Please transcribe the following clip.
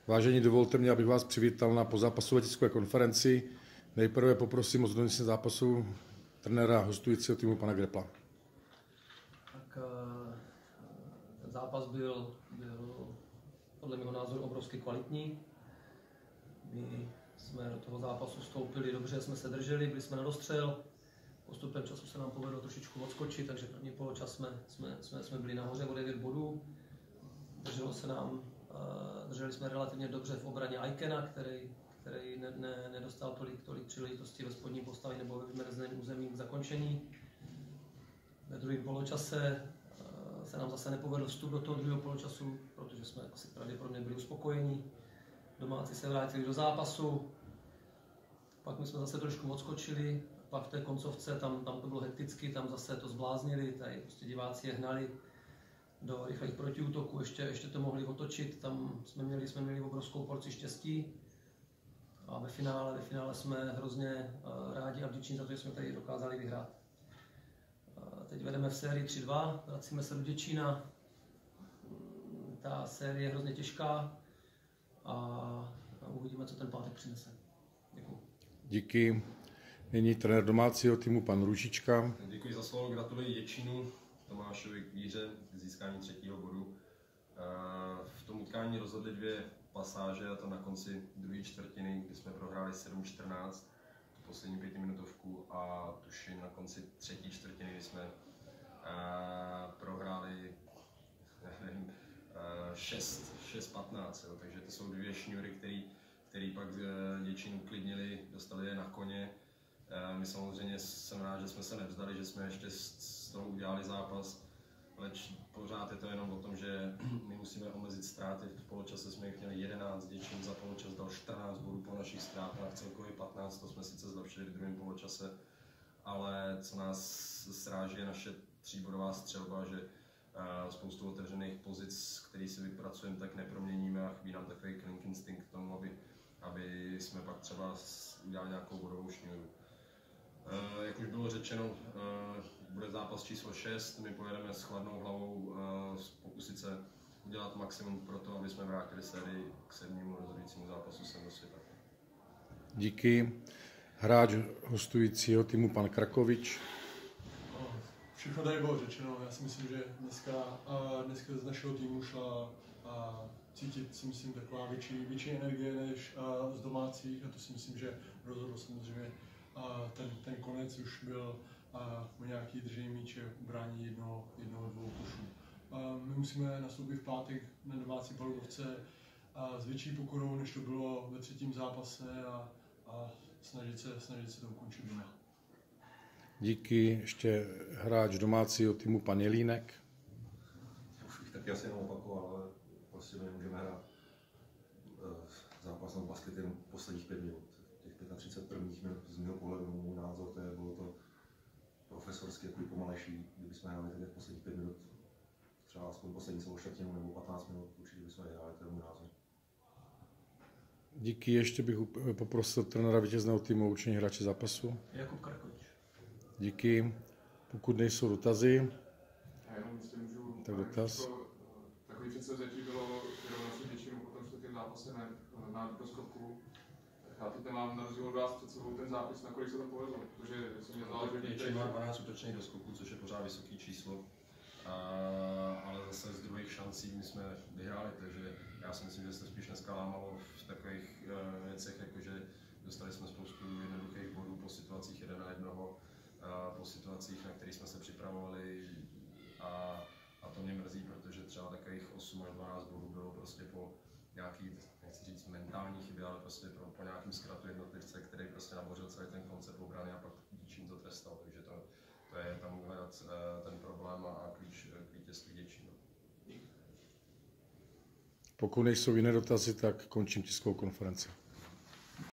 Vážení, dovolte mě, abych vás přivítal na pozápasové tiskové konferenci. Nejprve poprosím o zhodnocení zápasu trenéra hostujícího týmu pana Grepla. Tak ten zápas byl podle mého názoru obrovsky kvalitní. My jsme do toho zápasu vstoupili dobře, jsme se drželi, byli jsme na dostřel. Postupem času se nám povedlo trošičku odskočit, takže první poločas jsme byli nahoře o 9 bodů. Drželi jsme relativně dobře v obraně Aikena, který nedostal tolik příležitostí ve spodní postavě nebo ve vymezeném území k zakončení. Ve druhém poločase se nám zase nepovedl vstup do toho druhého poločasu, protože jsme asi pravděpodobně byli uspokojení. Domácí se vrátili do zápasu, pak my jsme zase trošku odskočili, pak v té koncovce, tam to bylo hekticky, tam zase to zbláznili, tady prostě diváci je hnali do rychlých protiútoků, ještě to mohli otočit, tam jsme měli obrovskou porci štěstí a ve finále jsme hrozně rádi a vděční za to, že jsme tady dokázali vyhrát. Teď vedeme v sérii 3-2, vracíme se do Děčína, ta série je hrozně těžká a uvidíme, co ten pátek přinese. Děkuji. Díky. Nyní trenér domácího týmu pan Růžička. Děkuji za slovo, gratuluji Děčínu, Tomášovi k výhře, k získání 3. bodu. V tom utkání rozhodly 2 pasáže, a to na konci druhé čtvrtiny, kdy jsme prohráli 7-14, tu poslední 5minutovku, a tuším na konci třetí čtvrtiny, kdy jsme prohráli 6-15, takže to jsou 2 šňůry, který pak Děčín uklidnili, dostali je na koně. My samozřejmě jsem rád, že jsme se nevzdali, že jsme ještě z toho udělali zápas, ale pořád je to jenom o tom, že my musíme omezit ztráty. V poločase jsme jich měli 11, Děčín za poločas dal 14 bodů po našich ztrátách, celkově 15, to jsme sice zlepšili v druhém poločase, ale co nás sráží je naše 3bodová střelba, že spoustu otevřených pozic, který si vypracujeme, tak neproměníme a chybí nám takový killing instinct k tomu, aby jsme pak třeba udělali nějakou bodovou šňůru. Jak už bylo řečeno, bude zápas číslo 6, my pojedeme s chladnou hlavou pokusit se udělat maximum pro to, aby jsme vrátili sérii k 7. rozhodujícímu zápasu sem do světa. Díky. Hráč hostujícího týmu pan Krakovič. Všechno tady bylo řečeno, já si myslím, že dneska z našeho týmu šla cítit, si myslím, taková větší energie než z domácích, a to si myslím, že rozhodlo samozřejmě ten konec už byl o nějaký držení míče, ubrání jednoho, 2 košů. My musíme nastoupit v pátek na domácí palubovce s větší pokorou, než to bylo ve 3. zápase, a snažit se to ukončit doma. Díky. Ještě hráč domácího týmu pan Jelínek. Už bych taky asi jenom opakoval, ale prostě my můžeme hrát zápas na basket jenom posledních 5 minut. Těch 35 prvních minut z mého pohledu, můj názor, bylo to profesorsky jako pomalejší, kdybychom hráli tady posledních 5 minut, třeba aspoň poslední celou čtvrtinu nebo 15 minut, určitě bychom hráli, to je můj názor. Díky. Ještě bych poprosil trenéra vítězného týmu o určení hráče zápasu. Jakub Krakovič. Díky. Pokud nejsou dotazy, já jenom jestli můžu, tak dotaz. Takový předsevzetí bylo vlastně Děčínu po tom 4. zápase na doskoku. Chápete, mám na rozdíl od vás před sebou ten zápis, na kolik se to povedlo, protože se mě zdalo, že Děčín má 12 útočných doskoků, což je pořád vysoké číslo, ale zase z druhých šancí my jsme vyhráli, takže já si myslím, že se spíš dneska lámalo v takových věcech, jakože dostali jsme spoustu jednoduchých bodů po situacích 1 na 1, po situacích, na kterých jsme se připravovali, a to mě mrzí, protože třeba takových 8 až 12 bodů bylo prostě po nějaký, nechci říct mentální chyby, ale prostě po nějakém zkratu jednotlivce, který prostě nabořil celý ten koncept obrany a pak Děčín to trestal, takže to je tam hledat ten problém a klíč k vítězství Děčínu. Pokud nejsou jiné dotazy, tak končím tiskovou konferenci.